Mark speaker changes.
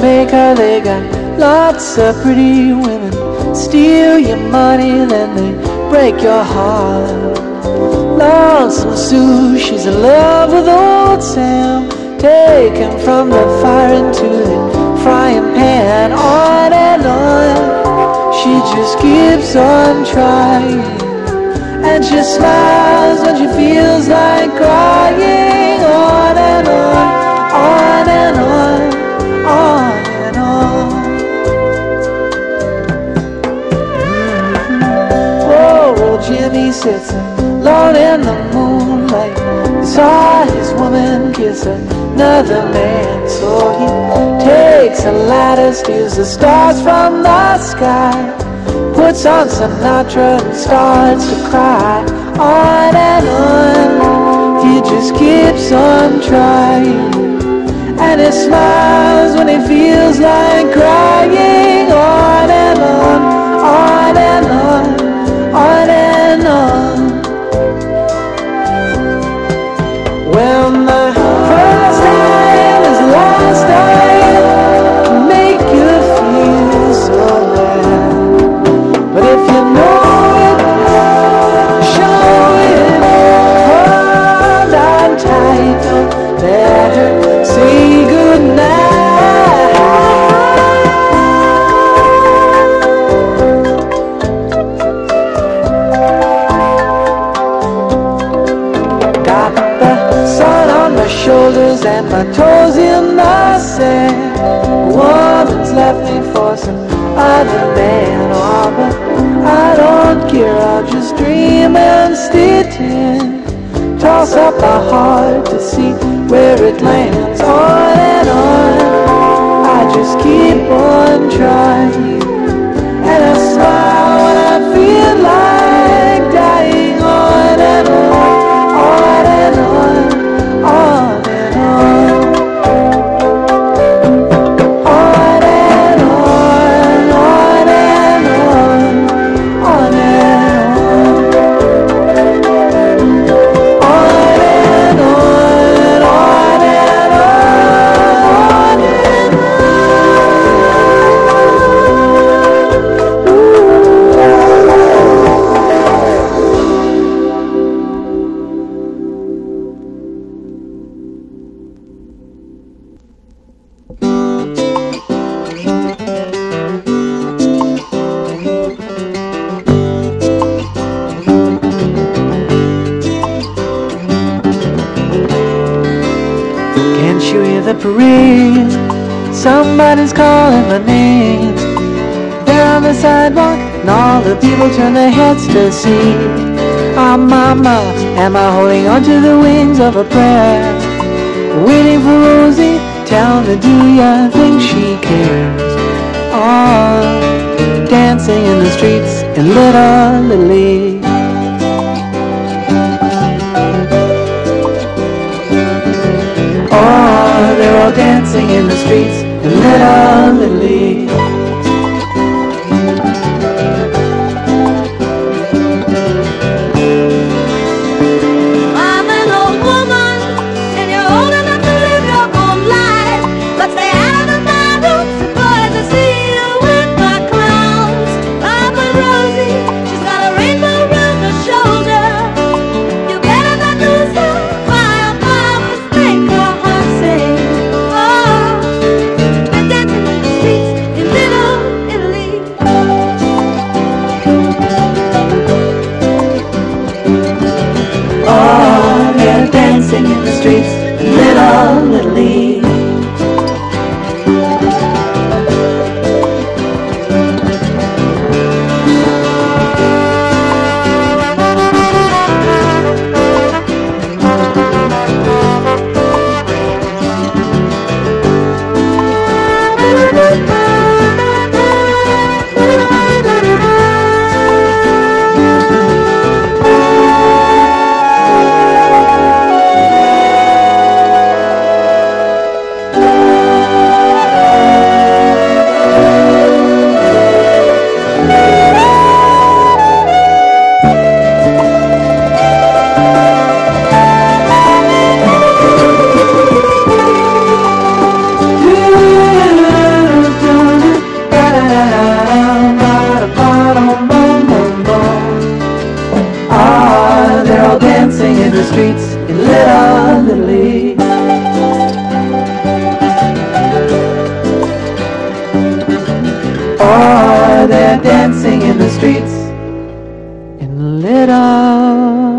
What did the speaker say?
Speaker 1: maker, they got lots of pretty women. Steal your money, then they break your heart. Lonesome Sue, she's in love with old Sam. Take him from the fire into the frying pan. On and on, she just keeps on trying. And she smiles when she feels like crying. On and on, on and on, on and on. Oh, old Jimmy sits alone in the moonlight. He saw his woman kiss another man, so he takes a ladder, steals the stars from the sky, puts on Sinatra and starts to cry. On and on, he just keeps on trying. And he smiles when he feels like crying. On and on, on and on, on and on. When the first time is the last time to make you feel so bad. But if you know it, show it. Hold on tight, don't let her say goodnight. Got the sun on my shoulders and my toes in the sand. Woman's left me for some other man. Oh, but I don't care, I'll just dream and stay tan. Toss up my heart to see where it lands. On and on, I just keep on trying. And I smile when I feel like dying. On and on, on and on, on and on. On and on, on and on, on and on. On and on, on and on, on and on. Can't you hear the parade? Somebody's calling my name. There on the sidewalk, and all the people turn their heads to see. Oh mama, am I holding on to the wings of a prayer? Waiting for Rosie, tell me, do you think she cares? Oh, dancing in the streets in Little Italy. Oh, they're all dancing in the streets in Little Italy.
Speaker 2: I'm an old woman, and you're old enough to live your own life. But stay out of my room, boys, I see you with my clowns. Papa Rosie, she's got a rainbow round her shoulder. You better not lose her, while flowers make her heart sing. Oh, they're dancing in the streets in Little Italy.
Speaker 1: Oh, they're dancing in the streets in Little Italy. in the streets in the lit up